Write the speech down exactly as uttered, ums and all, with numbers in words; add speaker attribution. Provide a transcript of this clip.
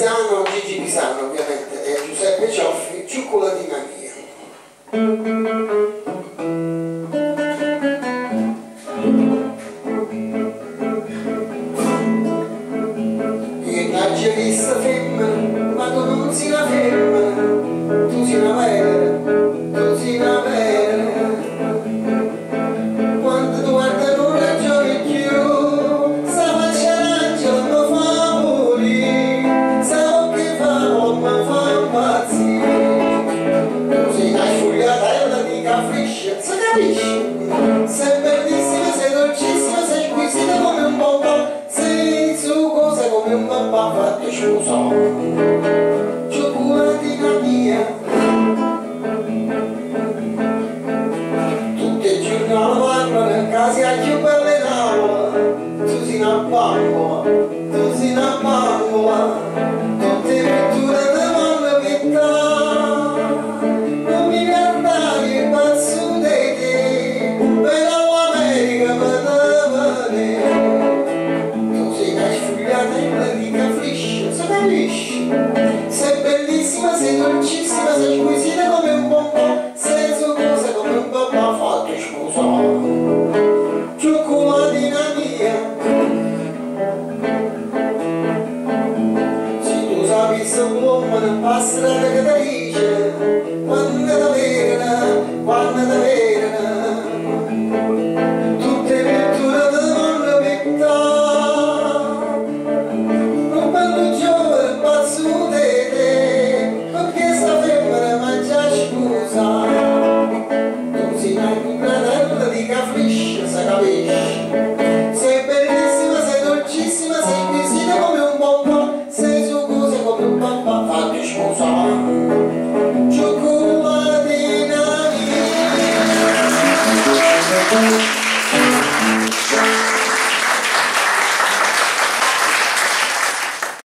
Speaker 1: Pisano, Gigi Pisano ovviamente, e Giuseppe Cioffi, Cioccoladina mia. Io non ci ho visto femmina, ma tu non sei una femmina, tu sei una vera, tu sei una vera. Quando tu guardi non ragioni più, sta faccia l'angelo mi fa morire, sa che fa o mi fa impazzire. Tu sei una sfogliatella di caffriscia, si capisce? Sei bellissima, sei dolcissima, sei squisita come un bomba, sei succosa come un papà fatto scusa. Cioccoladina mia, tutti i giorni parlano, casi a più belle tavola, tu sei una bambola, tu sei una bambola, tutte pitture di mano pittà, non mi guardare pazzo di te, però l'America mi dava te, tu sei una sfogliatella di caffriscia, si capisce? Sei bellissima, sei dolcissima, sei squisita come un bonbon, sei succosa come un papà fatto scusa. Cioccoladina mia, se tu sapessi l'uomo non passerà che ti dice quando ti vedono, quando ti vedono, tutte pitture di mano pittà, un bello giovane pazzo di te, perché sta femmina mangia scusa. Tu sei una cucratella di caffriscia, si capisce? Sei bellissima, sei dolcissima, sei squisita come un bonbon, sei succosa come un papà fatto scusa. Cioccoladina mia.